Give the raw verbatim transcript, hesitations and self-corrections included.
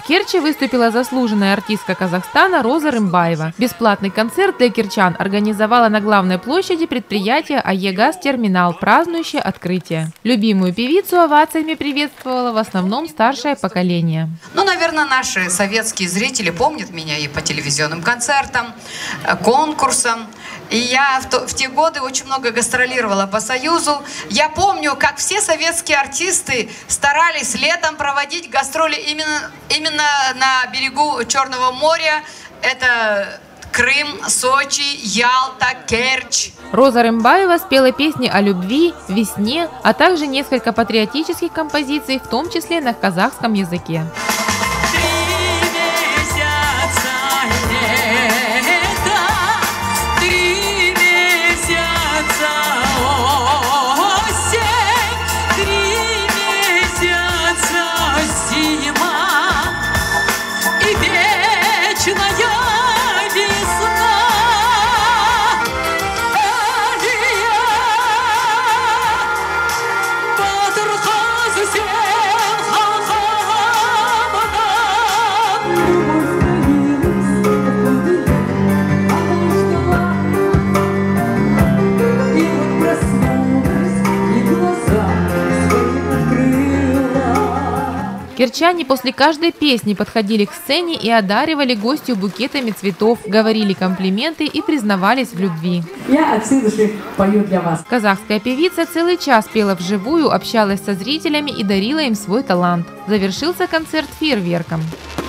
В Керчи выступила заслуженная артистка Казахстана Роза Рымбаева. Бесплатный концерт для керчан организовала на главной площади предприятия АЕ-Газ-Терминал, празднующее открытие. Любимую певицу овациями приветствовала в основном старшее поколение. Ну, наверное, наши советские зрители помнят меня и по телевизионным концертам, конкурсам. И я в, то, в те годы очень много гастролировала по Союзу. Я помню, как все советские артисты старались летом проводить гастроли именно, именно на берегу Черного моря. Это Крым, Сочи, Ялта, Керчь. Роза Рымбаева спела песни о любви, весне, а также несколько патриотических композиций, в том числе на казахском языке. Керчане после каждой песни подходили к сцене и одаривали гостью букетами цветов, говорили комплименты и признавались в любви. Я от всей души пою для вас. Казахская певица целый час пела вживую, общалась со зрителями и дарила им свой талант. Завершился концерт фейерверком.